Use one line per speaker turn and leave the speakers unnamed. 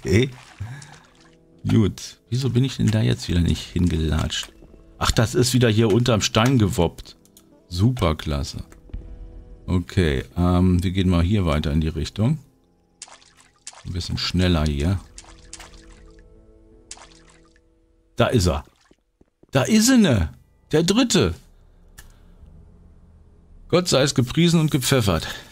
Okay. Gut. Wieso bin ich denn da jetzt wieder nicht hingelatscht? Ach, das ist wieder hier unterm Stein gewoppt. Superklasse. Okay, wir gehen mal hier weiter in die Richtung. Ein bisschen schneller hier. Da ist er. Da ist er. Der dritte. Gott sei es gepriesen und gepfeffert.